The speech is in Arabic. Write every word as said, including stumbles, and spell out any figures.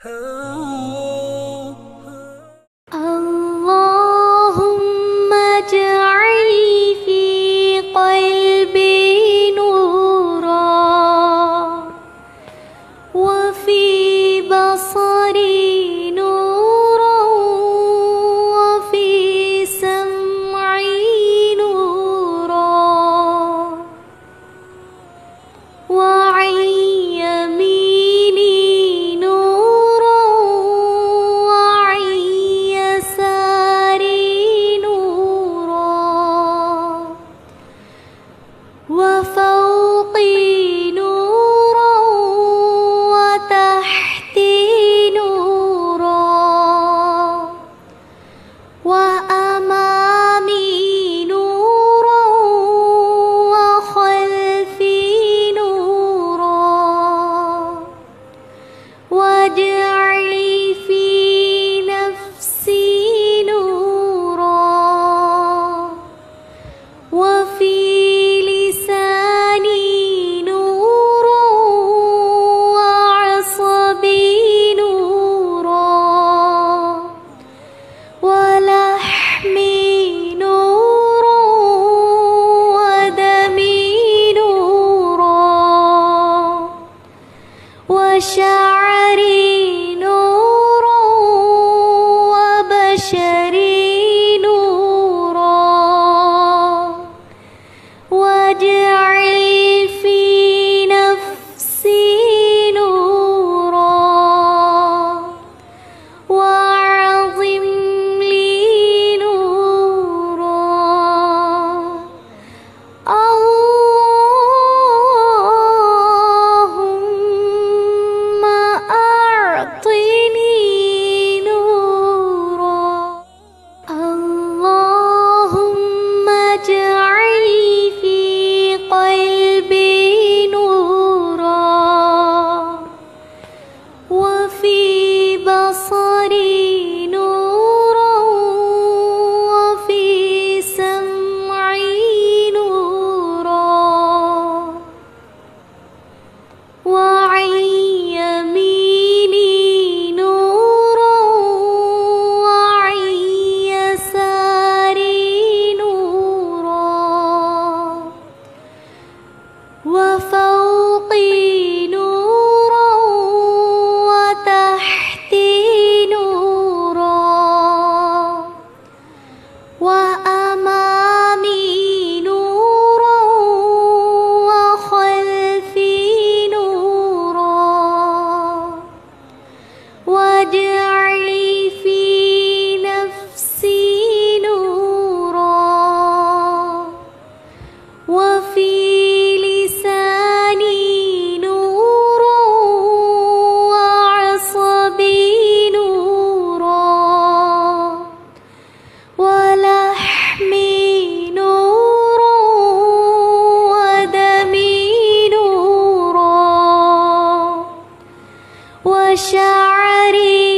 اللهم اجعل في قلبي نورا وفي بصري نورا وفي سمعي نورا وعن يميني نورا وعن يساري نورا وفوقي نورا وتحتي نورا وأمامي نورا وخلفي نورا واجعل في نفسي نورا وفي لساني نورا وعصبي نورا ولحمي نورا ودمي نورا وشعري نورا وبشري نورا واجعل في نفسي نورا واعظم لي نورا اللهم أعطني نورا اللهم اجعل في قلبي نورا وفي بصري نورا وفي سمعي نورا وعن يميني نورا وعن يساري نورا وفوقي نورا وتحتي نورا وأمامي نورا وخلفي نورا واجعل في نفسي نورا وفي لساني نورا وعصبي نورا ولحمي نورا ودمي نورا وشعري